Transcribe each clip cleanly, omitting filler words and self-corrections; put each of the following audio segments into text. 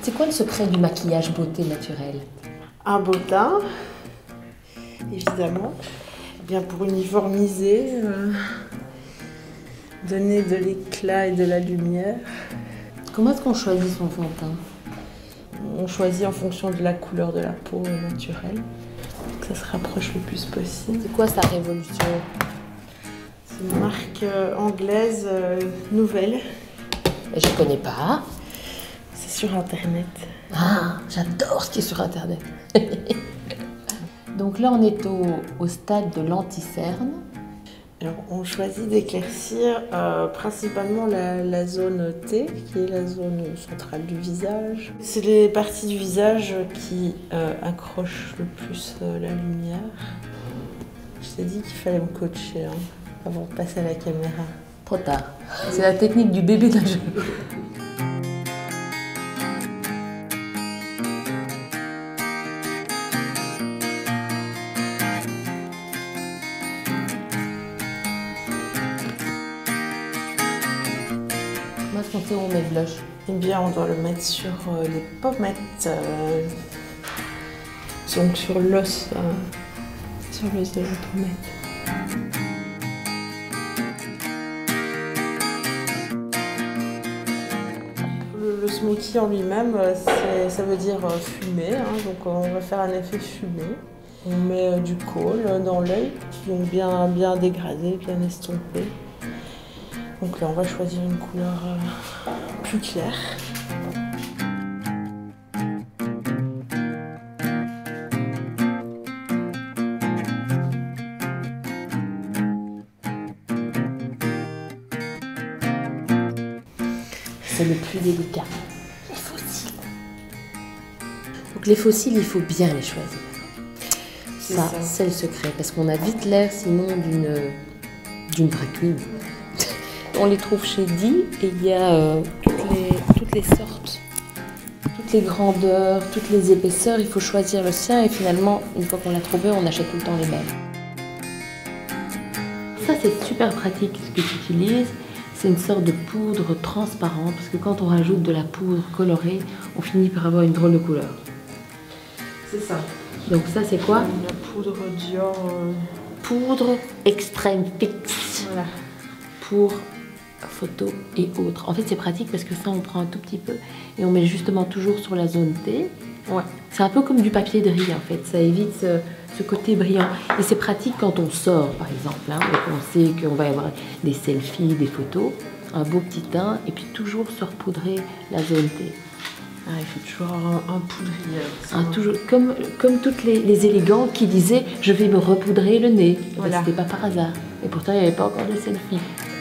C'est quoi le secret du maquillage beauté naturelle? Un beau teint, évidemment, bien pour uniformiser, donner de l'éclat et de la lumière. Comment est-ce qu'on choisit son fond de teint? On choisit en fonction de la couleur de la peau naturelle, que ça se rapproche le plus possible. C'est quoi sa révolution? C'est une marque anglaise nouvelle. Je connais pas. C'est sur internet. Ah, j'adore ce qui est sur internet. Donc là, on est au stade de l'anti-cerne. Alors, on choisit d'éclaircir principalement la zone T, qui est la zone centrale du visage. C'est les parties du visage qui accrochent le plus la lumière. Je t'ai dit qu'il fallait me coacher avant de passer à la caméra. Trop tard. C'est la technique du bébé nageur. Comment est-ce qu'on sait où on met le blush? Eh bien, on doit le mettre sur les pommettes, donc sur l'os de la pommette. Le smokey en lui-même, ça veut dire fumé, donc on va faire un effet fumé. On met du kohl dans l'œil, donc bien dégradé, bien estompé. Donc là, on va choisir une couleur plus claire. C'est le plus délicat. Les fossiles. Donc les fossiles, il faut bien les choisir. Ça, c'est le secret, parce qu'on a vite l'air sinon d'une drag queen. On les trouve chez Di et il y a toutes les sortes, toutes les grandeurs, toutes les épaisseurs. Il faut choisir le sien et finalement, une fois qu'on l'a trouvé, on achète tout le temps les mêmes. Ça, c'est super pratique ce que tu utilises. C'est une sorte de poudre transparente parce que quand on rajoute de la poudre colorée, on finit par avoir une drôle de couleur. C'est ça. Donc ça, c'est quoi? Une poudre Dior. Poudre extrême fixe. Voilà. Pour photos et autres. En fait, c'est pratique parce que ça, on prend un tout petit peu et on met justement toujours sur la zone T. Ouais. C'est un peu comme du papier de riz, en fait. Ça évite ce côté brillant. Et c'est pratique quand on sort, par exemple, et qu'on sait qu'on va y avoir des selfies, des photos. Un beau petit teint et puis toujours se repoudrer la zone T. Ah, il faut toujours un poudrier. Toujours, comme toutes les élégantes qui disaient « je vais me repoudrer le nez voilà. ». C'était pas par hasard. Et pourtant, il n'y avait pas encore de selfies.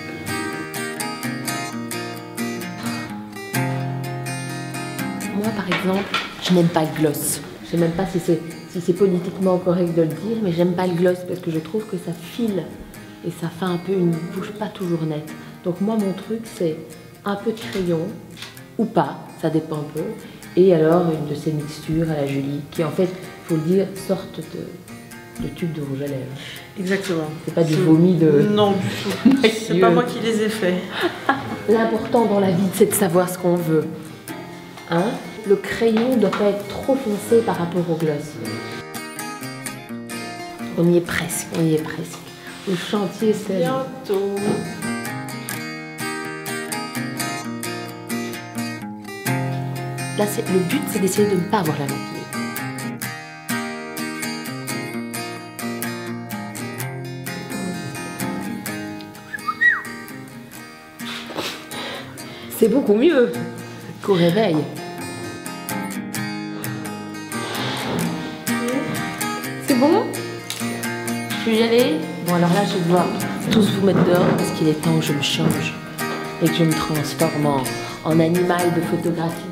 Moi, par exemple, je n'aime pas le gloss. Je ne sais même pas si c'est politiquement correct de le dire, mais j'aime pas le gloss parce que je trouve que ça file et ça fait un peu une bouche pas toujours nette. Donc moi, mon truc, c'est un peu de crayon ou pas, ça dépend un peu. Et alors, une de ces mixtures à la Julie, qui en fait, il faut le dire, sortent de tubes de rouge à lèvres. Exactement. C'est pas du vomi de... Non, du tout. C'est pas moi qui les ai faits. L'important dans la vie, c'est de savoir ce qu'on veut. Hein? Le crayon ne doit pas être trop foncé par rapport au gloss. On y est presque, on y est presque. Le chantier, c'est... Bientôt. Là, le but, c'est d'essayer de ne pas avoir la maquillée. C'est beaucoup mieux qu'au réveil. C'est bon? Je peux y aller? Bon, alors là, je vais devoir tous vous mettre dehors parce qu'il est temps que je me change et que je me transforme en animal de photographie.